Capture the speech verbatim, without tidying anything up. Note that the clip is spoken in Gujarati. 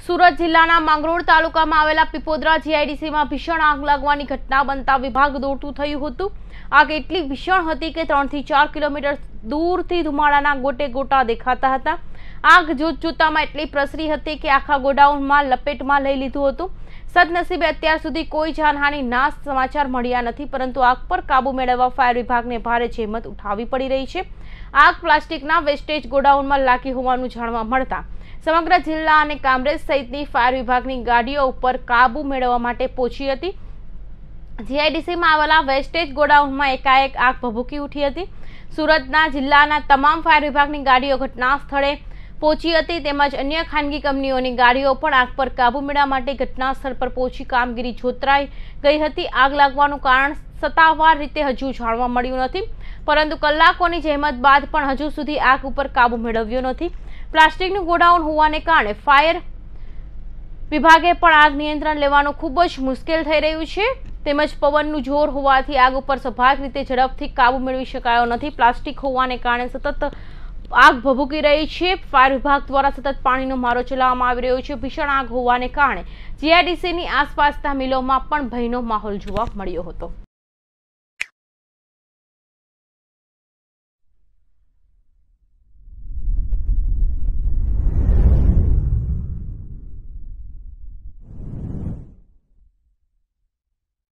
સુરત જિલ્લાના માંગરોળ તાલુકામાં આવેલા પીપોદરા જીઆઈડીસીમાં ભીષણ આગ લાગવાની ઘટના બનતા વિભાગ દોડતું થયું હતું। આગ એટલી ભીષણ હતી કે ત્રણ થી ચાર કિલોમીટર દૂરથી ધુમાડાના ગોટે ગોટા દેખાતા હતા। આગ જોત જોતામાં એટલી પ્રસરી હતી કે આખા ગોડાઉનમાં લપેટમાં લઈ લીધું હતું। સદનસીબે અત્યાર સુધી કોઈ જાનહાનિના સમાચાર મળ્યા નથી, પરંતુ આગ પર કાબુ મેળવવા ફાયર વિભાગને ભારે જહેમત ઉઠાવવી પડી રહી છે। આગ પ્લાસ્ટિકના વેસ્ટેજ ગોડાઉનમાં લાગી હોવાનું જાણવા મળતા સમગ્ર જિલ્લા અને કામરેજ સહિતની ફાયર વિભાગની ગાડીઓ ઉપર કાબુ મેળવવા માટે પહોંચી હતી। જીઆઈડીસીમાં આવેલા વેસ્ટેજ ગોડાઉનમાં એકાએક આગ ભભૂકી ઉઠી હતી। સુરતના જિલ્લાના તમામ ફાયર વિભાગની ગાડીઓ ઘટના સ્થળે પહોંચી હતી, તેમજ અન્ય ખાનગી કંપનીઓની ગાડીઓ પણ આગ પર કાબુ મેળવવા માટે ઘટના સ્થળ પર પહોંચી કામગીરી જોતરાઈ ગઈ હતી। આગ લાગવાનું કારણ સત્તાવાર રીતે હજુ જાણવા મળ્યું નથી, પરંતુ કલાકોની જહેમત બાદ પણ હજુ સુધી આગ ઉપર કાબુ મેળવ્યો નથી। પ્લાસ્ટિકનું ગોડાઉન હોવાને કારણે ફાયર વિભાગે પણ આગ નિયંત્રણ લેવાનું ખૂબ જ મુશ્કેલ થઈ રહ્યું છે, તેમજ પવનનું જોર હોવાથી આગ ઉપર સ્વાભાવિક રીતે ઝડપથી કાબુ મેળવી શકાયો નથી। પ્લાસ્ટિક હોવાને કારણે સતત આગ ભભૂકી રહી છે। ફાયર વિભાગ દ્વારા સતત પાણીનો મારો ચલાવવામાં આવી રહ્યો છે। ભીષણ આગ હોવાને કારણે જીઆઈડીસીની આસપાસના મિલોમાં પણ ભયનો માહોલ જોવા મળ્યો હતો।